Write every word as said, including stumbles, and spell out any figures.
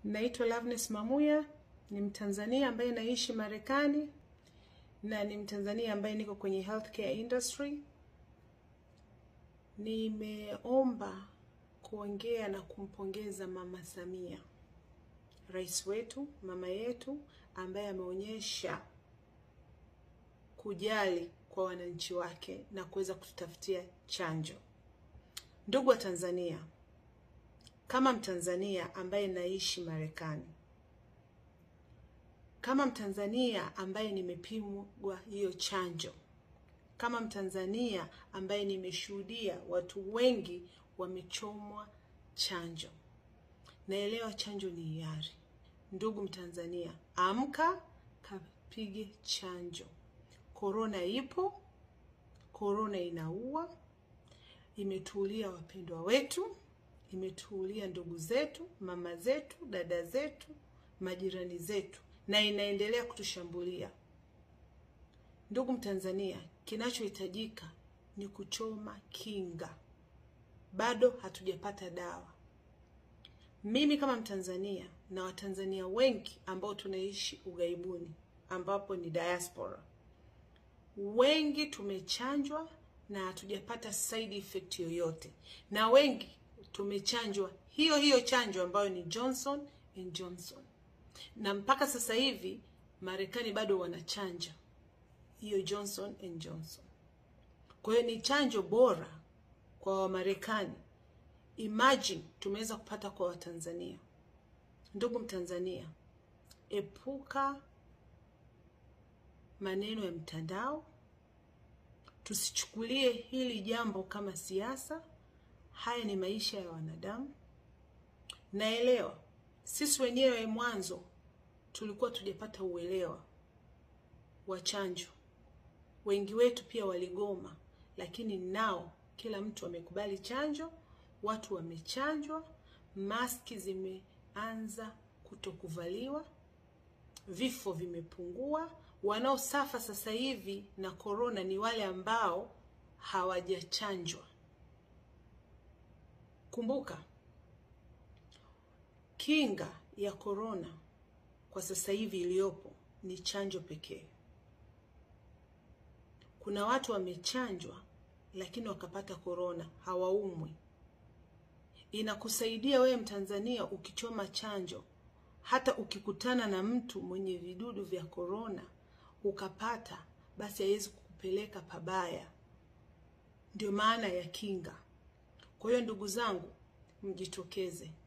Naitwa Loveness Mamuya, ni Mtanzania ambaye naishi Marekani na ni Mtanzania ambaye niko kwenye healthcare industry. Nimeomba kuongea na kumpongeza Mama Samia, Rais wetu, mama yetu ambaye ameonyesha kujali kwa wananchi wake na kuweza kututafutia chanjo. Ndugu wa Tanzania, kama Mtanzania ambaye naishi Marekani, kama Mtanzania ambaye nimepimwa hiyo chanjo, kama Mtanzania ambaye nimeshuhudia watu wengi wamechomwa chanjo, naelewa chanjo ni hiari. Ndugu Mtanzania, amka kapige chanjo. Corona ipo, corona inaua, imetuulia wapendwa wetu, imetuulia ndugu zetu, mama zetu, dada zetu, majirani zetu, na inaendelea kutushambulia. Ndugu Mtanzania, kinachohitajika ni kuchoma kinga. Bado hatujapata dawa. Mimi kama Mtanzania na Watanzania wengi ambao tunaishi ughaibuni, ambapo ni diaspora, wengi tumechanjwa na hatujapata side effect yoyote. Na wengi tumechanjwa hiyo hiyo chanjo ambayo ni Johnson and Johnson. Na mpaka sasa hivi Marekani bado wanachanja hiyo Johnson and Johnson. Kwa hiyo ni chanjo bora kwa Wamarekani. Imagine tumeweza kupata kwa Watanzania. Ndugu Mtanzania, epuka maneno ya mtandao. Tusichukulie hili jambo kama siasa. Haya ni maisha ya wanadamu. Naelewa sisi wenyewe mwanzo tulikuwa tujapata uelewa wa chanjo. Wengi wetu pia waligoma, lakini nao kila mtu amekubali chanjo, watu wamechanjwa, maski zimeanza kutokuvaliwa, vifo vimepungua. Wanaosafa sasa hivi na corona ni wale ambao hawajachanjwa. Kumbuka, kinga ya corona kwa sasa hivi iliyopo ni chanjo pekee. Kuna watu wamechanjwa lakini wakapata corona, hawaumwi. Inakusaidia wewe Mtanzania ukichoma chanjo, hata ukikutana na mtu mwenye vidudu vya corona ukapata, basi haiwezi kukupeleka pabaya. Ndio maana ya kinga. Kwa hiyo ndugu zangu, mjitokeze.